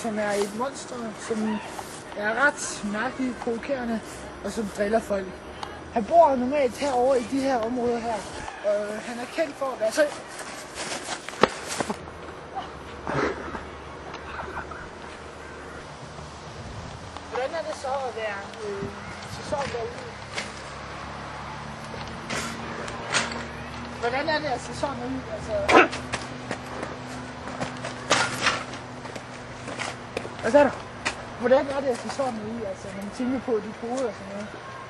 som er et monster, som er ret mærkeligt provokerende, og som driller folk. Han bor normalt herovre i de her områder her, og han er kendt for at være så... Hvordan er det så at være sæson derude? Hvordan er det at se sådan ud? Altså... Hvad sagde du? Hvordan er det at se sådan ud? Altså, når man tænker på de hoveder og sådan noget.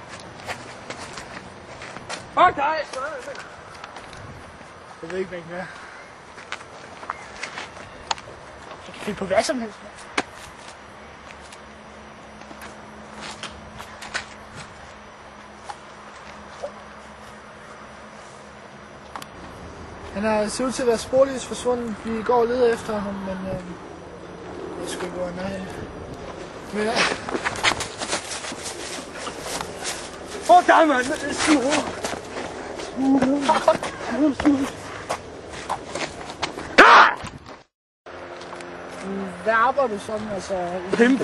Fuck dig! Jeg ved ikke, hvad jeg kan gøre. Jeg kan finde på hvad som helst. Han ser ud til at være sporløst forsvundet. Vi går og leder efter ham, men jeg skal ikke gå ind herhen. Men der, mand! Det er sur! Hvad arbejder du som? Altså... Pimp!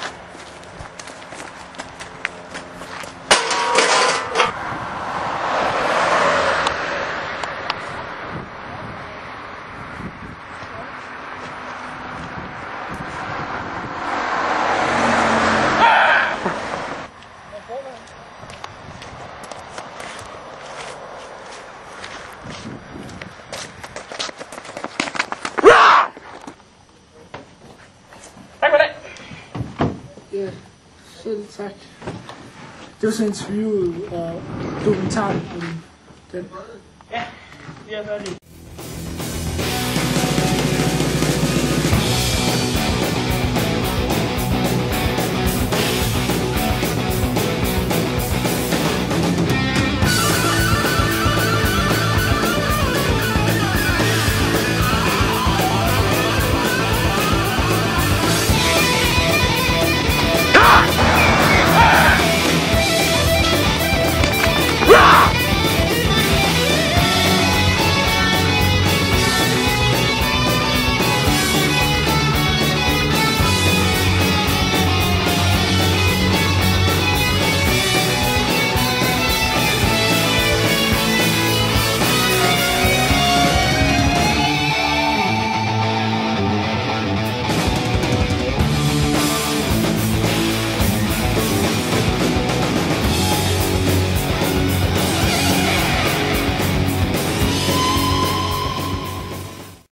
Ja, selv tak. Det var sådan en interview og dokumentar om den. Ja, vi har været det.